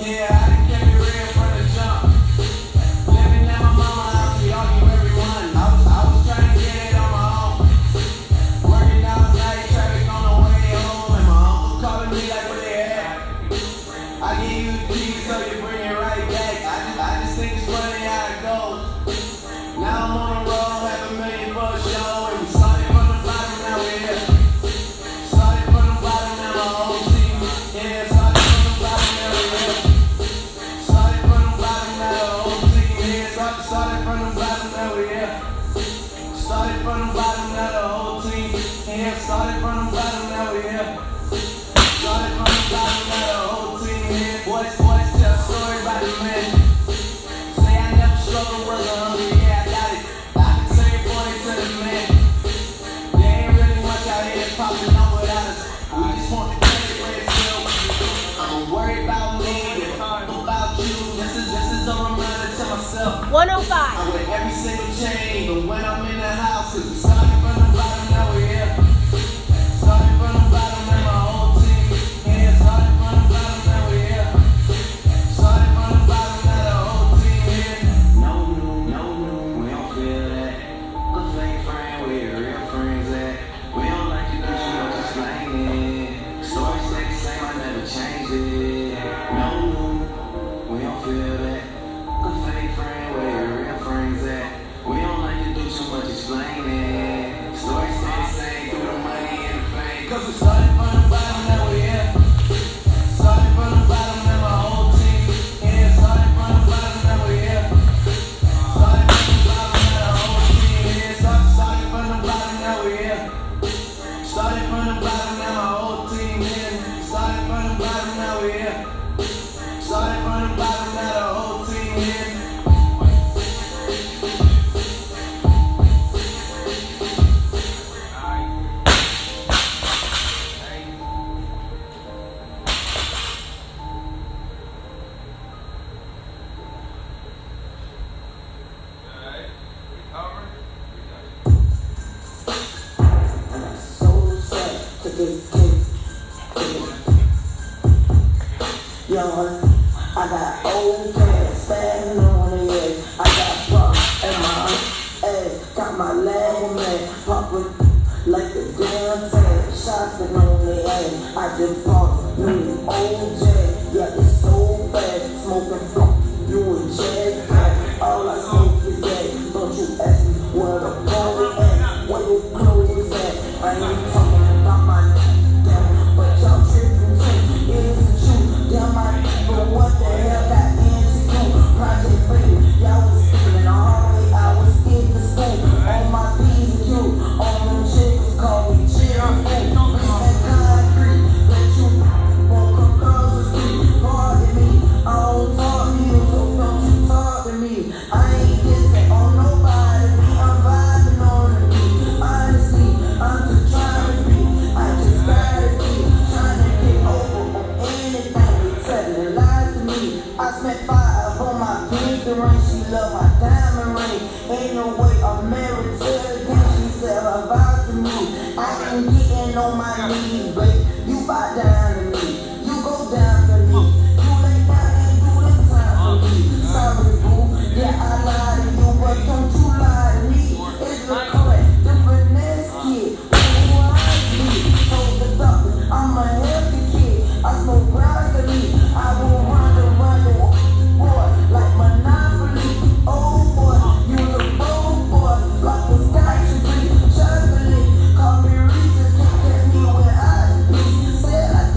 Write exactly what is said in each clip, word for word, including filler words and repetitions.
Started from the bottom, now we here. Started from the bottom, now the whole team here. Boys, boys, tell a story about the man. Say I never struggled, wasn't hungry, yeah, I got it. I can tell you boy to the man. There ain't really much out here popping up without us. We just want the credit where it's real. I'm worried about me, about you. This is, this is a reminder to myself. one oh five. I'm with every single chain, even when I'm in the house. Cause we started from the bottom, now we here. Started from the bottom, and my whole team here. Started from the bottom, now we here. Started from the bottom, now the whole team here. No new, no new, we don't feel that. Good fake friend, where your real friends at? We don't like to do too much explaining. Stories stay the same, I never changed it. No new, we don't feel that. Good fake friend, where your real friends at? We don't like to do too much explaining. Stories stay the same through the money and the fame. Cause we started from the bottom, now we here. Started from the bottom, now my whole team here. Started from the bottom, now we here. Started from the bottom, now the whole team here. Started, started from the bottom, now we here. Started from the bottom, now my whole team here. Started from the bottom, now we here. Started from the bottom, now the whole team here. Young, I got old gas standing on the edge. I got pop in my ass, got my leg man popping like a damn tag, shopping on the ass. I just bought me old jet, yeah it's so fast, smoking funk, you a jet pack. All I smoke is gas. Don't you ask me where the party at, where your clothes at. I ain't talking about my damn, but y'all tripping too. It isn't true. Damn, I but what the hell got into you? Project Free, y'all was speaking in the hallway, I was in the school. On my P's and Q, all them chicks call me chill. Hey, don't come that concrete, let you won't come across the street. Pardon me, I don't talk to you, so don't you talk to me. I ain't dissing on nobody, I'm vibing on the beat. Honestly, I'm just trying to be, I just gotta be, trying to get over on anything. Telling lies to me. I spent five on my pinky ring. She love my diamond ring. Ain't no way I'm married to her again. She said her vow to me. I ain't getting on my knees, babe. You bow down to me. You go down for me. You lay down and do the time for me. Sorry, boo. Yeah, I lied to you, but don't you lie to me. It's the correct, the finesse kid. Who I be? Told the doctor I'm a healthy kid. I smoke broccoli. I will run the run the boy like Monopoly. Oh boy, you a bold boy, like a sky tree, chocolate. Call me Reese's, can't get me when I be. Said I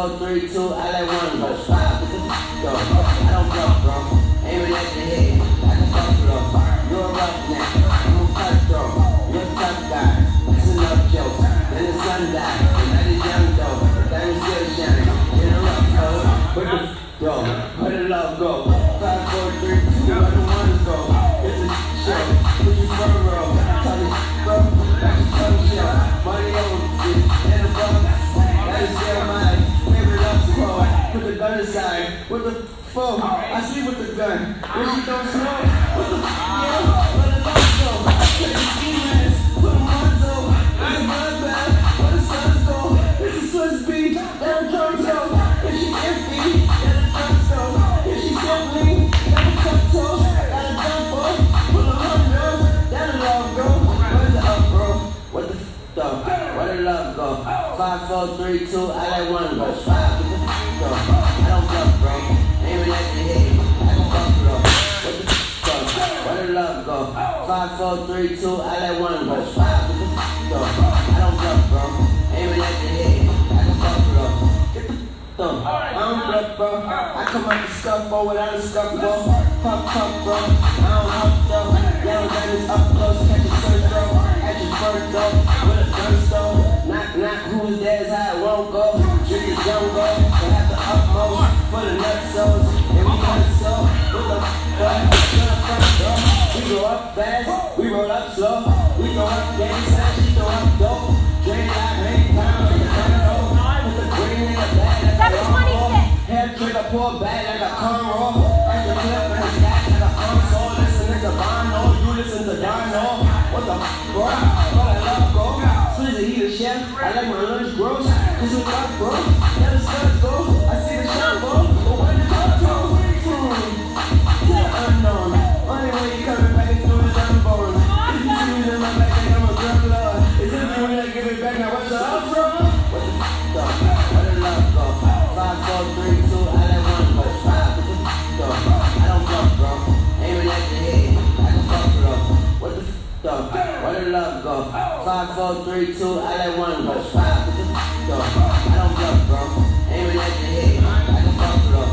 four, three, two, I let one go. Five, what the f*** go? I don't bluff, bro. Aim it at the head, like a buffalo. You're a roughneck, I'm a cutthroat. You're a tough guy, that's enough jokes. Then the sun died, and that is young though. But that is still shining, in a rough code. Where the f*** go? Where the love go? Five, four, three, two, where the ones go? It's a show, put your front row. Tell me, bro, back to tongue shell. Money over, and a buck. That is still my favorite love quote. Put the gun aside. What the fuck? I sleep with the gun. When she don't smoke. What the fuck? Yeah, let the love go. Take the ski mask. Put them on toe. It's a bloodbath. Where the suns go. It's a Swiss beat. Let her drums go. If she iffy, let her drums go. If she simply, let her tuck toe. Let her jump up. Pull her hundreds. Let her love go. Where's the up, bro? What the f*** though? Where the love go? Five, four, three, two, I let one go. Five, what the f*** go? I don't bluff, bro. Aim it at the head, like a buffalo. What the f*** go? Where the love go? Five, four, three, two, I let one go. Five, what the f*** go? I don't bluff, bro. Aim it at the head, like a buffalo. Get the f*** though. I don't bluff, bro. I come out the scuffle without a scuffle. Puff, puff, bro. I don't huff, though. Yellow diamonds up close, catch a surf, bro. At your first, though. With a thirst, though. Knock, knock, who's there is how it won't go. Drink is young, bro. So have the utmost for the nutsos. And we got it so. With the fuck, to the front door. We go up fast, we roll up slow. We go up gang sign, she go up dope. Drain like rain pound, like a turtle. With the green in the bag, like a cornrow. Hair trigger, pull back like a cornrow. At the clip and the stash like a console. Listening to Bono, you listen to Darno. What the f***, bro? What I love, bro. Sleazy, he the chef. I like my lunch gross. Cause you got, bro. Let the sun go. I see the shot, bro. But when the top go, hmm. To the unknown. Only way you coming back is through his unborn. If you see me in my back, then I'm a drug lord. Is it me when I give it back? Now what's the up from? What the f*** go? Where the love go? Five, four, three, two, I let one go. Five, what the f*** go? I don't bluff, bro. Aim it at the head, like a buffalo. What the f*** go? Where the love go? Five, four, three, two, I let one go. Five, what the f*** go? I don't bluff, bro. Aim it at the head, like a buffalo.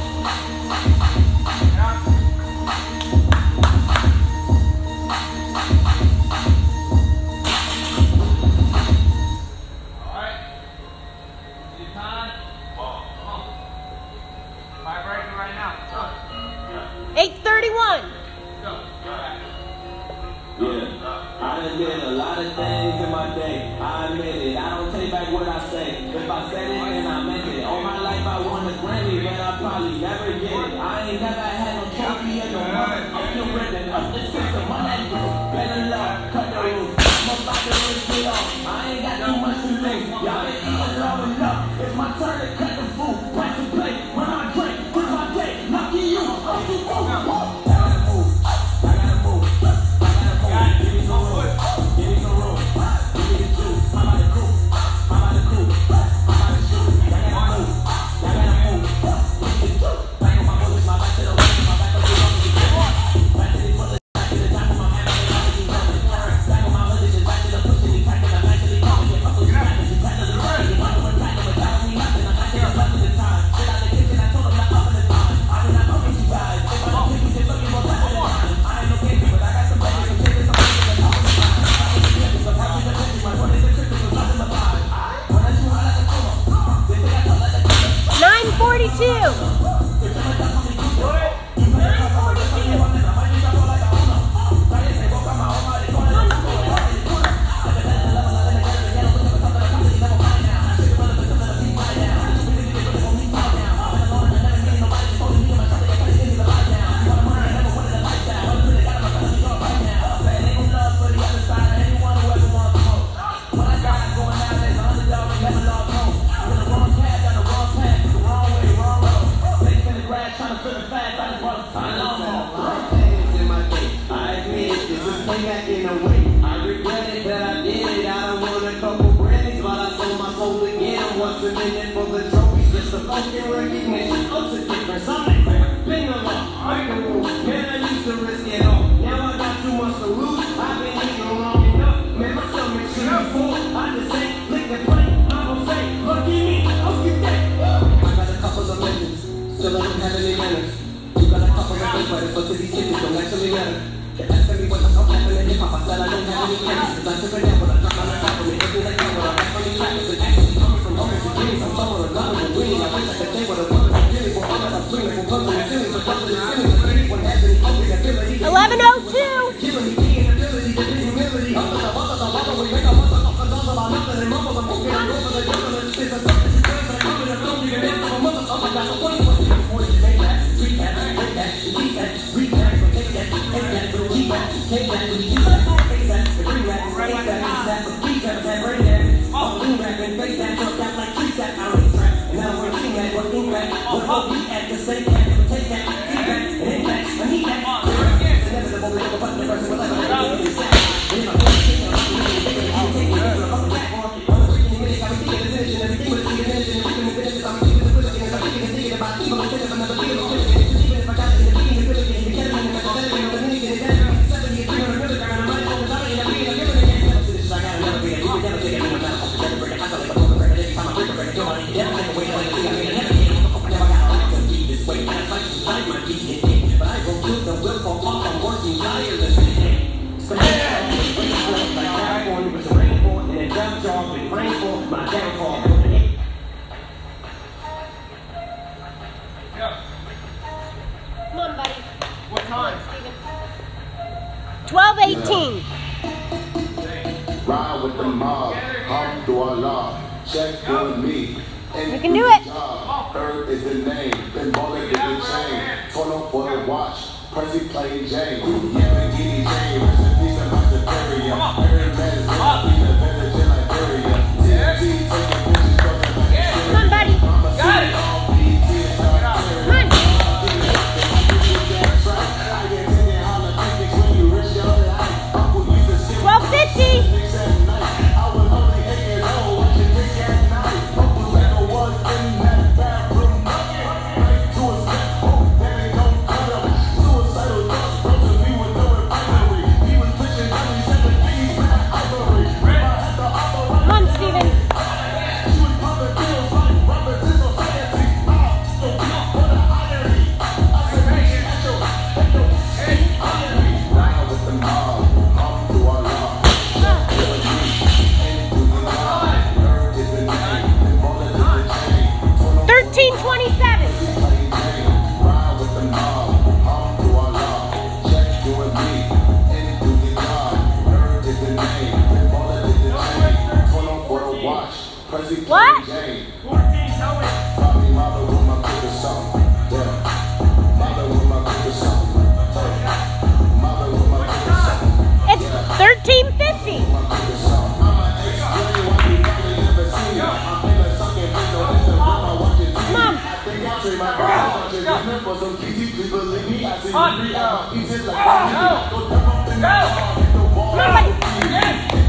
Alright. Your time? Come on. Five breaking right now. eight thirty-one. Go. Yeah, I done did a lot of things in my day. I admit it, I don't take back what I say. If I said it, then I meant it. All my life I won a Grammy, but I probably never get it. I ain't never had no trophy in no motherfucking ribbon. Up the system, on that group. Better luck, cut the roof. I'm about to risk it all. I ain't got too much to lose. Y'all been eating long enough. It's my turn to cut the food. Pass the plate, run my drink. This my day, lucky you. I'm too cool. Trying to feel the fast, I just Still don't have any manners. You got a couple of good letters, but to these kids it don't actually matter. They ask me what the fuck happened in hip hop. I said I don't have any answers, cause I took a nap when I dropped my last album. And everything I got when I rap from these rappers is actually coming from humble beginnings. I'm somewhere a lot of winning. I wish I could say what a woman is feeling for all that I'm swinging from puzzle and feelings, but puzzle and feelings. But anyone has any hungry ability. eleven oh two. Giving me the inability to be humility. I'm the one that I want to make a monster of the dollar about nothing and mumble. I'm moving and over the jungle and space. I'm something to praise and I'm coming and don't even answer my mother. I'm about to point what you want to make that. Sweet that, break that, see that, read that, take that, take that, keep that, take that, use that, face that, bring that, face that, use that, keep that, that, bring that. Oh, lean back and face that, jump out like trees that, I don't track. And now we're seeing that, we're in that, we're all we at the same time. Take that, keep that, and in that, I need that. It's inevitable, we never button the person with like a little bit of slack. And if I put the thing on, I'm going to take it, I'll take it, I'm going to fucking back on. I'm a freaking minute, I'm thinking the finish, and everything with the finish, and everything with the finish, I'm thinking the finish, and I'm thinking the thinking about evil, and thinking of another deal, and even if I got it in the beginning, the beginning, the beginning, and if I got it in the beginning, the beginning, seventy, three hundred milligram, and I'm like, oh, without it, I'm being a given again. Never finish, I gotta never be a you can never take it, I'm not a fucking better break. I feel like a broken record every time I break a record. Don't want to never take away, don't want to see, I mean, I never get it. I never got a right to be this way. And I fight inside my D N A, but I go to the will for all, I'm working tirelessly. So yeah, like California was a rainfall, and then jump jaw with rainfall, my downfall. Yeah. Come on, buddy. What time? twelve eighteen. Ride with the mob, hop through our law, check on me. You can do it. Earth is the name, then bullet is the chain. Torn up for the watch, Percy playing James. Yeah, Giddy James, rest in peace to my superior. Every man is gonna be the village in Liberia. T N T taking pictures from the back. Come on, buddy. Got it. Come on. twelve fifty. thirteen twenty-seven. What? It's thirteen fifty. Mom. On. Go. Go. Come on, buddy.